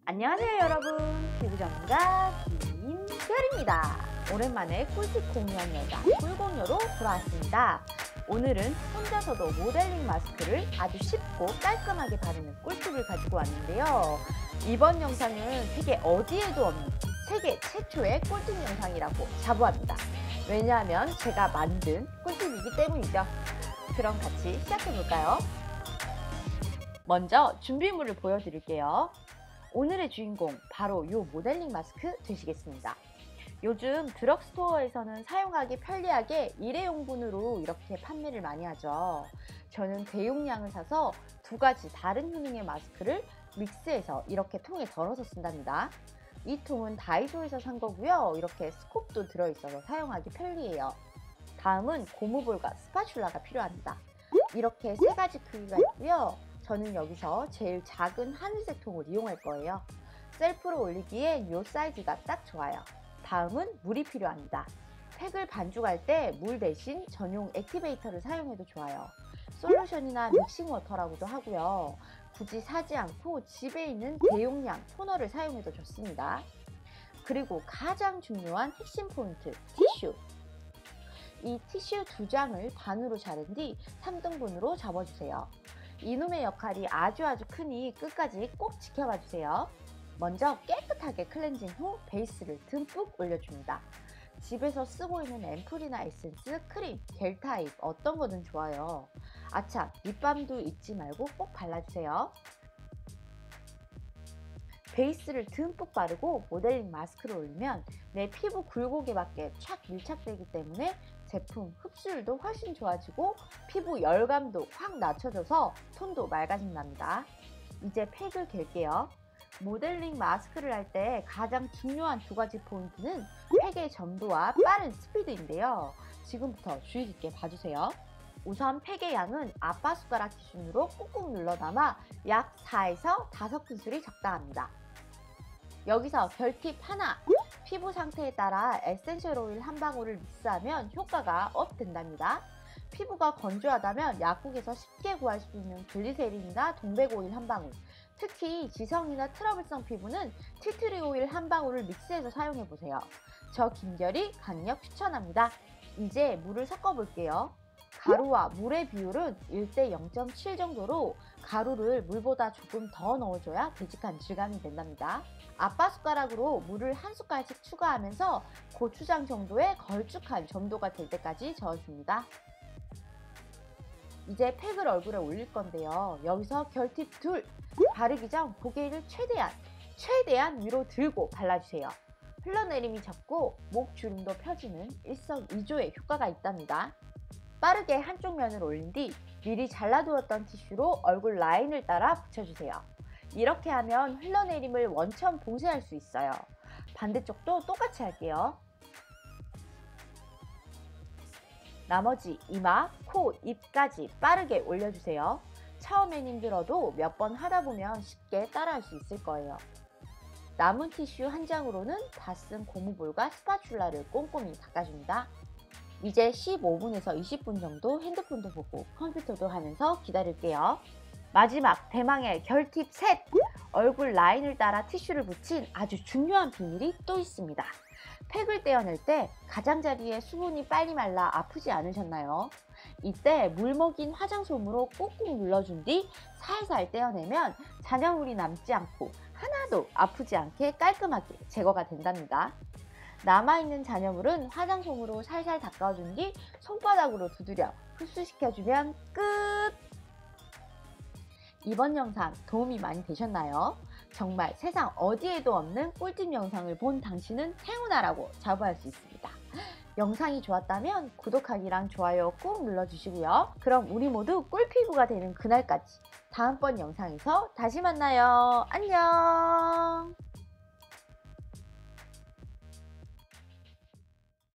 안녕하세요 여러분, 피부 전문가 김별입니다. 오랜만에 꿀팁 공유한 여자 꿀공유로 돌아왔습니다. 오늘은 혼자서도 모델링 마스크를 아주 쉽고 깔끔하게 바르는 꿀팁을 가지고 왔는데요. 이번 영상은 세계 어디에도 없는 세계 최초의 꿀팁 영상이라고 자부합니다. 왜냐하면 제가 만든 꿀팁이기 때문이죠. 그럼 같이 시작해볼까요? 먼저 준비물을 보여드릴게요. 오늘의 주인공 바로 이 모델링 마스크 되시겠습니다. 요즘 드럭스토어에서는 사용하기 편리하게 일회용분으로 이렇게 판매를 많이 하죠. 저는 대용량을 사서 두 가지 다른 효능의 마스크를 믹스해서 이렇게 통에 덜어서 쓴답니다. 이 통은 다이소에서 산 거고요. 이렇게 스콥도 들어있어서 사용하기 편리해요. 다음은 고무볼과 스파츌라가 필요합니다. 이렇게 세 가지 크기가 있고요. 저는 여기서 제일 작은 하늘색 통을 이용할 거예요. 셀프로 올리기에 이 사이즈가 딱 좋아요. 다음은 물이 필요합니다. 팩을 반죽할 때 물 대신 전용 액티베이터를 사용해도 좋아요. 솔루션이나 믹싱워터라고도 하고요. 굳이 사지 않고 집에 있는 대용량 토너를 사용해도 좋습니다. 그리고 가장 중요한 핵심 포인트, 티슈. 이 티슈 2장을 반으로 자른 뒤 3등분으로 접어주세요. 이놈의 역할이 아주 크니 끝까지 꼭 지켜봐 주세요. 먼저 깨끗하게 클렌징 후 베이스를 듬뿍 올려줍니다. 집에서 쓰고 있는 앰플이나 에센스, 크림, 겔 타입 어떤 거든 좋아요. 아참, 립밤도 잊지 말고 꼭 발라주세요. 베이스를 듬뿍 바르고 모델링 마스크를 올리면 내 피부 굴곡에맞게 착 밀착되기 때문에 제품 흡수율도 훨씬 좋아지고 피부 열감도 확 낮춰져서 톤도 맑아진답니다. 이제 팩을 갤게요. 모델링 마스크를 할 때 가장 중요한 두 가지 포인트는 팩의 점도와 빠른 스피드인데요. 지금부터 주의 깊게 봐주세요. 우선 팩의 양은 아빠 숟가락 기준으로 꾹꾹 눌러 담아 약 4에서 5큰술이 적당합니다. 여기서 별팁 하나! 피부 상태에 따라 에센셜 오일 한 방울을 믹스하면 효과가 업 된답니다. 피부가 건조하다면 약국에서 쉽게 구할 수 있는 글리세린이나 동백 오일 한 방울, 특히 지성이나 트러블성 피부는 티트리 오일 한 방울을 믹스해서 사용해보세요. 저 김결이 강력 추천합니다. 이제 물을 섞어 볼게요. 가루와 물의 비율은 1대 0.7 정도로 가루를 물보다 조금 더 넣어줘야 되직한 질감이 된답니다. 아빠 숟가락으로 물을 한 숟갈씩 추가하면서 고추장 정도의 걸쭉한 점도가 될 때까지 저어줍니다. 이제 팩을 얼굴에 올릴 건데요. 여기서 결팁 둘! 바르기 전 고개를 최대한 위로 들고 발라주세요. 흘러내림이 적고 목 주름도 펴지는 일석이조의 효과가 있답니다. 빠르게 한쪽 면을 올린 뒤 미리 잘라두었던 티슈로 얼굴 라인을 따라 붙여주세요. 이렇게 하면 흘러내림을 원천 봉쇄할 수 있어요. 반대쪽도 똑같이 할게요. 나머지 이마, 코, 입까지 빠르게 올려주세요. 처음엔 힘들어도 몇 번 하다 보면 쉽게 따라할 수 있을 거예요. 남은 티슈 한 장으로는 다 쓴 고무볼과 스파츌라를 꼼꼼히 닦아줍니다. 이제 15분에서 20분 정도 핸드폰도 보고 컴퓨터도 하면서 기다릴게요. 마지막 대망의 결팁 셋! 얼굴 라인을 따라 티슈를 붙인 아주 중요한 비밀이 또 있습니다. 팩을 떼어낼 때 가장자리에 수분이 빨리 말라 아프지 않으셨나요? 이때 물 먹인 화장솜으로 꾹꾹 눌러준 뒤 살살 떼어내면 잔여물이 남지 않고 하나도 아프지 않게 깔끔하게 제거가 된답니다. 남아있는 잔여물은 화장솜으로 살살 닦아준 뒤 손바닥으로 두드려 흡수시켜주면 끝! 이번 영상 도움이 많이 되셨나요? 정말 세상 어디에도 없는 꿀팁 영상을 본 당신은 행운아라고 자부할 수 있습니다. 영상이 좋았다면 구독하기랑 좋아요 꾹 눌러주시고요. 그럼 우리 모두 꿀피부가 되는 그날까지 다음번 영상에서 다시 만나요. 안녕!